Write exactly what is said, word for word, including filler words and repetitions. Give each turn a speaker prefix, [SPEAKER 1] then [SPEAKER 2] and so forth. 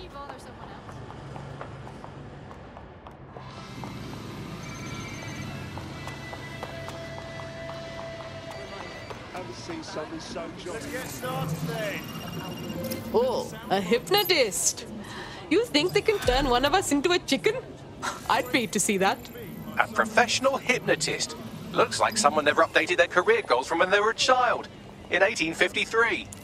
[SPEAKER 1] Let's get started then.
[SPEAKER 2] Oh, a hypnotist. You think they can turn one of us into a chicken? I'd pay to see that.
[SPEAKER 3] A professional hypnotist? Looks like someone never updated their career goals from when they were a child. In eighteen fifty-three.